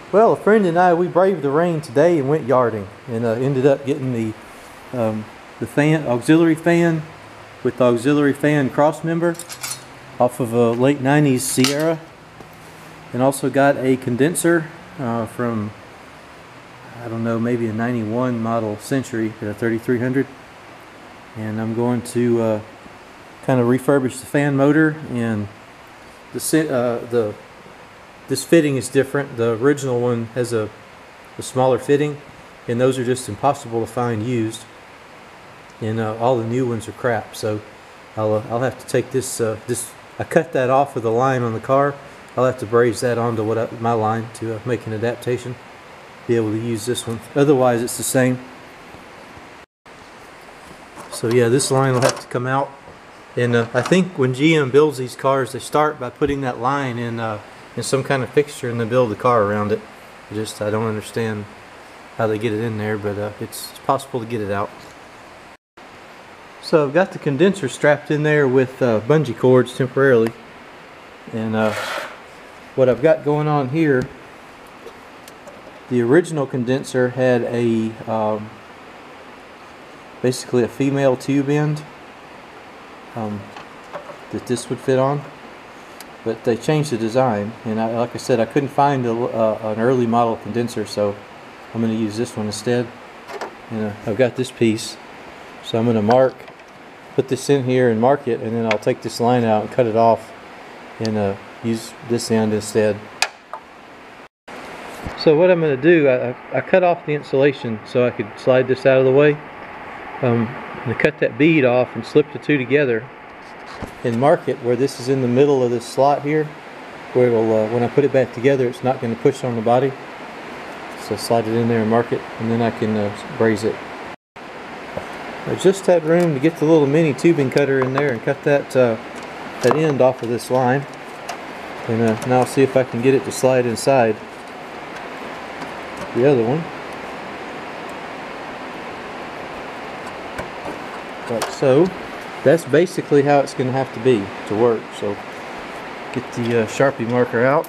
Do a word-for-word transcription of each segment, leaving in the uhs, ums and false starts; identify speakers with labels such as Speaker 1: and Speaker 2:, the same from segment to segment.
Speaker 1: Well, a friend and I, we braved the rain today and went yarding, and uh, ended up getting the um, the fan, auxiliary fan with the auxiliary fan cross member off of a late nineties Sierra, and also got a condenser uh, from, I don't know, maybe a ninety-one model Century, a thirty-three hundred, and I'm going to uh, kind of refurbish the fan motor, and the uh, the this fitting is different. The original one has a, a smaller fitting, and those are just impossible to find used. And uh, all the new ones are crap. So I'll uh, I'll have to take this uh, this. I cut that off with the line on the car. I'll have to braze that onto what I, my line to uh, make an adaptation. Be able to use this one. Otherwise, it's the same. So yeah, this line will have to come out. And uh, I think when G M builds these cars, they start by putting that line in. Uh, in some kind of fixture, and then build the car around it. I just I don't understand how they get it in there, but uh, it's, it's possible to get it out. So I've got the condenser strapped in there with uh, bungee cords temporarily, and uh, what I've got going on here, the original condenser had a um, basically a female tube end um, that this would fit on. But they changed the design, and I, like I said, I couldn't find a, uh, an early model condenser, so I'm going to use this one instead. And uh, I've got this piece, so I'm going to mark, put this in here and mark it, and then I'll take this line out and cut it off, and uh, use this end instead. So what I'm going to do, I, I cut off the insulation so I could slide this out of the way. Um, I'm going to cut that bead off and slip the two together, and mark it where this is in the middle of this slot here, where it'll, uh, when I put it back together, it's not going to push on the body. So slide it in there and mark it, and then I can uh, braze it. I just had room to get the little mini tubing cutter in there and cut that uh, that end off of this line, and uh, now I'll see if I can get it to slide inside the other one, like so. That's basically how it's going to have to be to work. So get the uh, Sharpie marker out,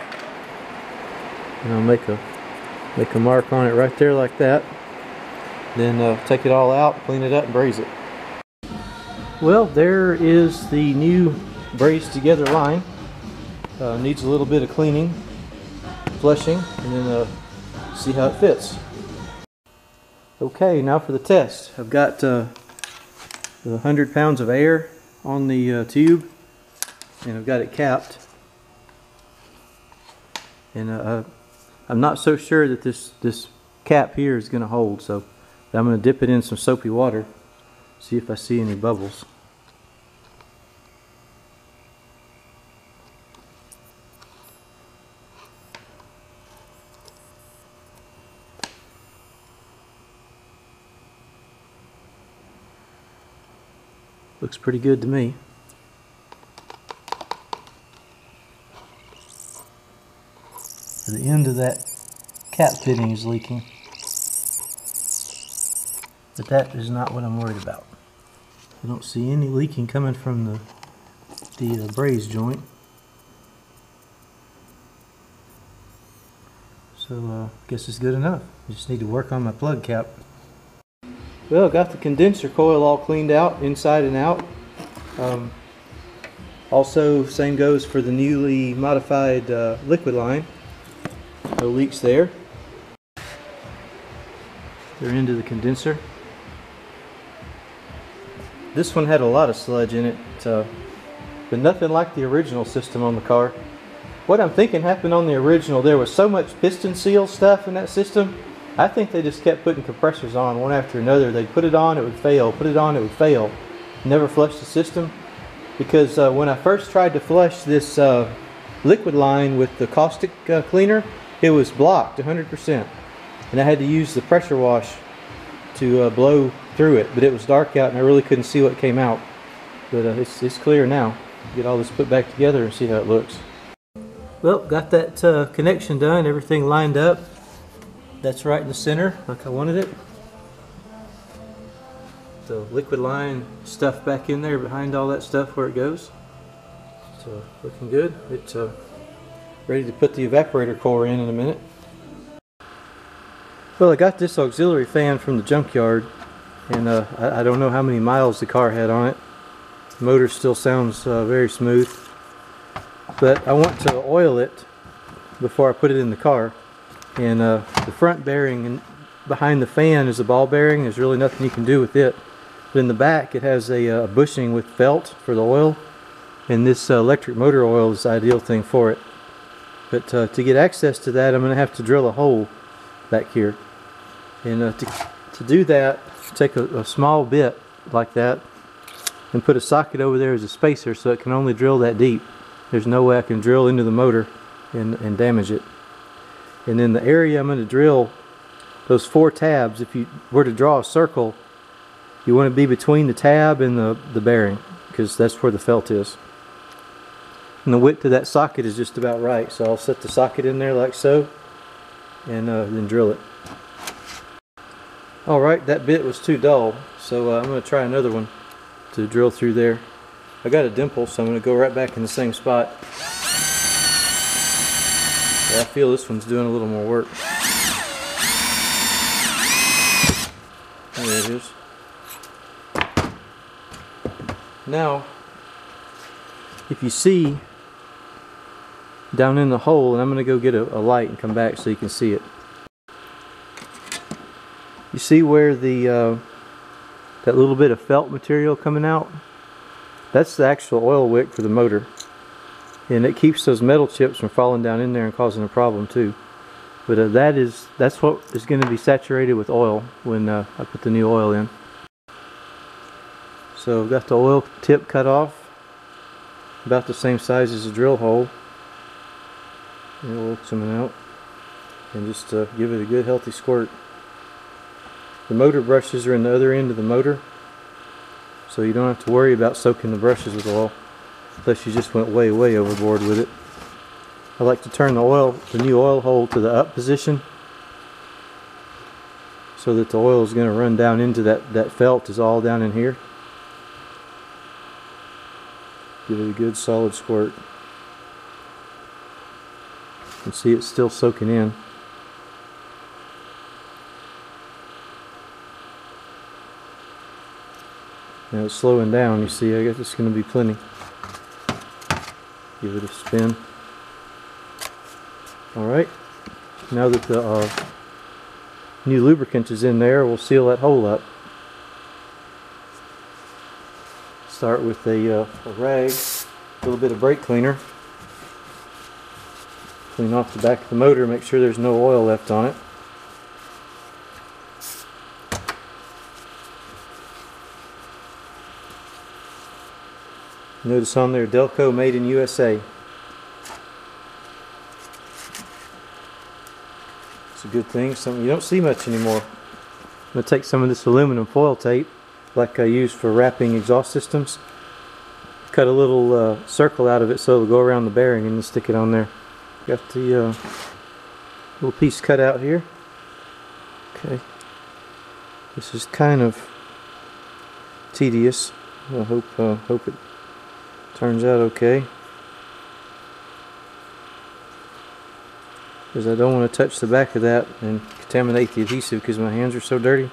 Speaker 1: and I'll make a make a mark on it right there like that. Then uh, take it all out, clean it up, and braze it. Well, there is the new brazed together line. Uh, needs a little bit of cleaning, flushing, and then uh, see how it fits. Okay, now for the test. I've got uh, the one hundred pounds of air on the uh, tube, and I've got it capped, and uh, I'm not so sure that this this cap here is going to hold, so I'm going to dip it in some soapy water, see if I see any bubbles. Looks pretty good to me. The end of that cap fitting is leaking, but that is not what I'm worried about. I don't see any leaking coming from the the uh, braze joint. So uh, I guess it's good enough. I just need to work on my plug cap. Well, got the condenser coil all cleaned out, inside and out. Um, also, same goes for the newly modified uh, liquid line. No leaks there. They're into the condenser. This one had a lot of sludge in it, uh, but nothing like the original system on the car. What I'm thinking happened on the original, there was so much piston seal stuff in that system. I think they just kept putting compressors on one after another. They'd put it on, it would fail, put it on, it would fail. Never flushed the system. Because uh, when I first tried to flush this uh, liquid line with the caustic uh, cleaner, it was blocked one hundred percent. And I had to use the pressure wash to uh, blow through it. But it was dark out and I really couldn't see what came out. But uh, it's, it's clear now. Get all this put back together and see how it looks. Well, got that uh, connection done, everything lined up. That's right in the center, like I wanted it. The liquid line stuff back in there behind all that stuff where it goes. So looking good. It's uh, ready to put the evaporator core in in a minute. Well, I got this auxiliary fan from the junkyard, and uh, I, I don't know how many miles the car had on it. The motor still sounds uh, very smooth, but I want to oil it before I put it in the car. And uh, the front bearing and behind the fan is a ball bearing. There's really nothing you can do with it. But in the back it has a, a bushing with felt for the oil, and this uh, electric motor oil is the ideal thing for it. But uh, to get access to that, I'm going to have to drill a hole back here. And uh, to, to do that, take a, a small bit like that and put a socket over there as a spacer so it can only drill that deep. There's no way I can drill into the motor and, and damage it. And then the area I'm going to drill, those four tabs, if you were to draw a circle, you want to be between the tab and the, the bearing, because that's where the felt is. And the width of that socket is just about right, so I'll set the socket in there like so, and uh, then drill it. Alright, that bit was too dull, so uh, I'm going to try another one to drill through there. I got a dimple, so I'm going to go right back in the same spot. Yeah, I feel this one's doing a little more work. There it is. Now, if you see down in the hole, and I'm going to go get a, a light and come back so you can see it. You see where the uh, that little bit of felt material coming out? That's the actual oil wick for the motor, and it keeps those metal chips from falling down in there and causing a problem too. But uh, that is that's what is going to be saturated with oil when uh, I put the new oil in. So I've got the oil tip cut off, about the same size as the drill hole. And oil coming out, and just uh, give it a good healthy squirt. The motor brushes are in the other end of the motor, so you don't have to worry about soaking the brushes with oil, unless you just went way way overboard with it. I like to turn the oil, the new oil hole to the up position, so that the oil is going to run down into that, that felt is all down in here. Give it a good solid squirt. You can see it's still soaking in. Now it's slowing down, you see. I guess it's going to be plenty. Give it a spin. Alright, now that the uh, new lubricant is in there, we'll seal that hole up. Start with a, uh, a rag, a little bit of brake cleaner. Clean off the back of the motor, make sure there's no oil left on it. Notice on there, Delco made in U S A. It's a good thing, something you don't see much anymore. I'm going to take some of this aluminum foil tape, like I use for wrapping exhaust systems. Cut a little uh, circle out of it so it'll go around the bearing, and then stick it on there. Got the uh, little piece cut out here. Okay. This is kind of tedious. I hope uh, hope it turns out okay, because I don't want to touch the back of that and contaminate the adhesive, because my hands are so dirty.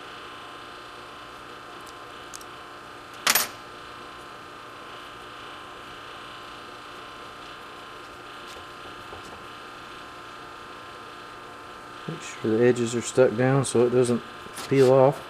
Speaker 1: Make sure the edges are stuck down so it doesn't peel off.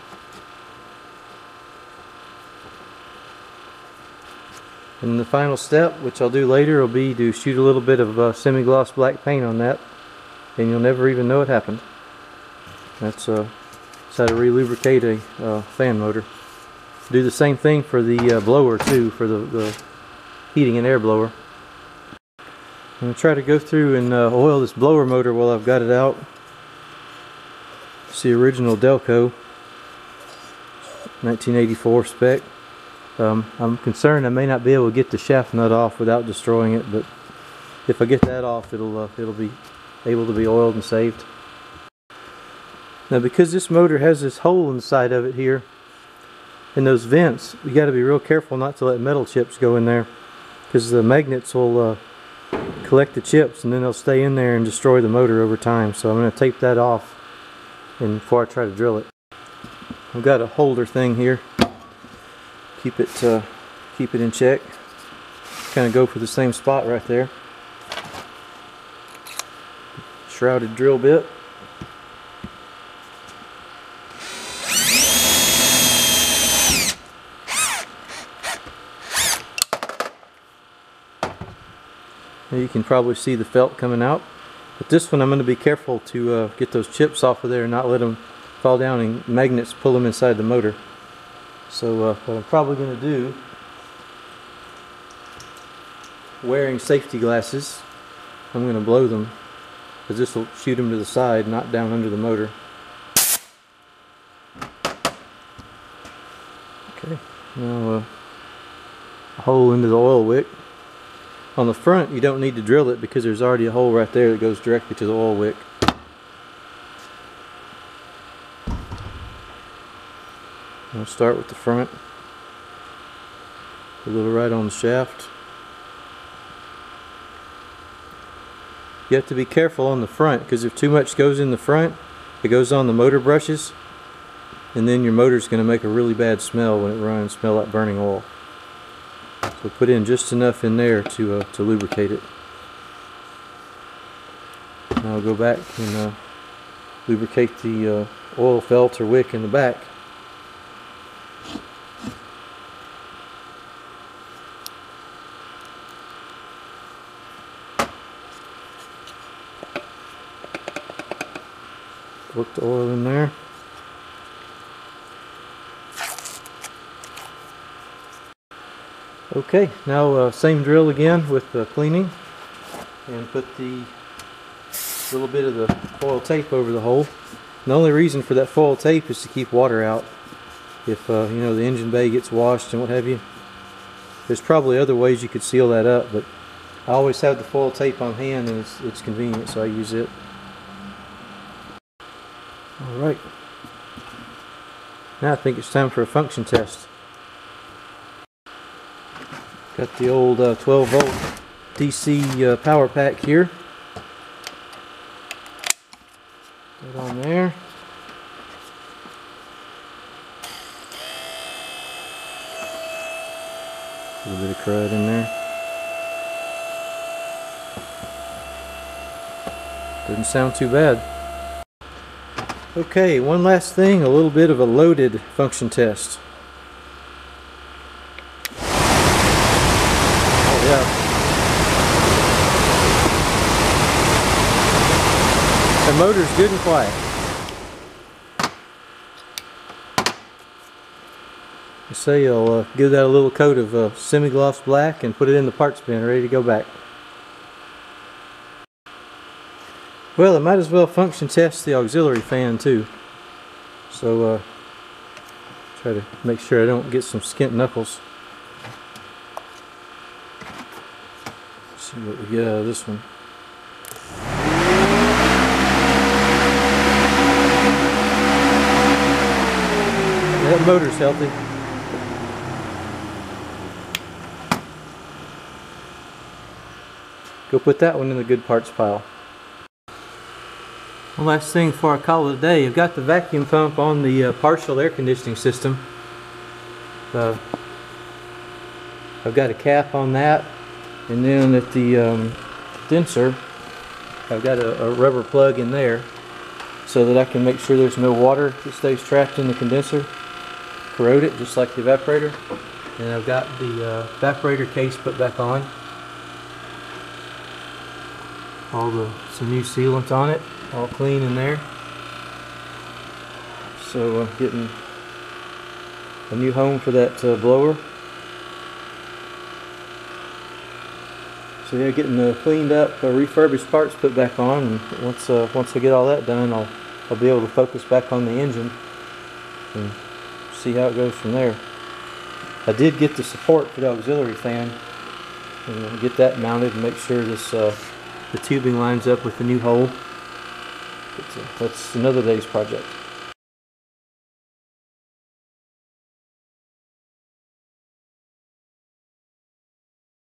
Speaker 1: And the final step, which I'll do later, will be to shoot a little bit of uh, semi-gloss black paint on that, and you'll never even know it happened. That's, uh, that's how to re-lubricate a uh, fan motor. Do the same thing for the uh, blower too, for the, the heating and air blower. I'm going to try to go through and uh, oil this blower motor while I've got it out. It's the original Delco nineteen eighty-four spec. Um, I'm concerned I may not be able to get the shaft nut off without destroying it, but if I get that off, it'll uh, it'll be able to be oiled and saved. Now, because this motor has this hole inside of it here, and those vents, you got to be real careful not to let metal chips go in there, because the magnets will uh, collect the chips, and then they'll stay in there and destroy the motor over time. So I'm going to tape that off and before I try to drill it. I've got a holder thing here. Keep it uh, keep it in check. Kind of go for the same spot right there. Shrouded drill bit. Now you can probably see the felt coming out. But this one I'm going to be careful to uh, get those chips off of there and not let them fall down and magnets pull them inside the motor. So uh, what I'm probably going to do, wearing safety glasses, I'm going to blow them, because this will shoot them to the side, not down under the motor. Okay, now uh, a hole into the oil wick. On the front you don't need to drill it because there's already a hole right there that goes directly to the oil wick. I'll start with the front. A little right on the shaft. You have to be careful on the front because if too much goes in the front, it goes on the motor brushes, and then your motor's going to make a really bad smell when it runs, smell like burning oil. So put in just enough in there to uh, to lubricate it. Now I'll go back and uh, lubricate the uh, oil felt or wick in the back. Work the oil in there. Okay, now uh, same drill again with the cleaning, and put the little bit of the foil tape over the hole. And the only reason for that foil tape is to keep water out. If uh, you know the engine bay gets washed and what have you. There's probably other ways you could seal that up, but I always have the foil tape on hand and it's, it's convenient, so I use it. Alright, now I think it's time for a function test. Got the old uh, twelve volt D C uh, power pack here. Put it on there. A little bit of crud in there. Doesn't sound too bad. Okay, one last thing, a little bit of a loaded function test. Oh yeah. The motor's good and quiet. I say you'll uh, give that a little coat of uh, semi-gloss black and put it in the parts bin ready to go back. Well, I might as well function test the auxiliary fan too. So uh, try to make sure I don't get some skint knuckles. Let's see what we get out of this one. That motor's healthy. Go put that one in the good parts pile. One last thing before I call it a day, I've got the vacuum pump on the uh, partial air conditioning system. Uh, I've got a cap on that, and then at the um, condenser I've got a, a rubber plug in there so that I can make sure there's no water that stays trapped in the condenser, corrode it just like the evaporator. And I've got the uh, evaporator case put back on. All the some new sealant on it, all clean in there. So I'm uh, getting a new home for that uh, blower. So yeah, getting the cleaned up, uh, refurbished parts put back on, and once uh, once I get all that done, I'll I'll be able to focus back on the engine and see how it goes from there. I did get the support for the auxiliary fan, and I'll get that mounted and make sure this uh, the tubing lines up with the new hole. But, uh, that's another day's project.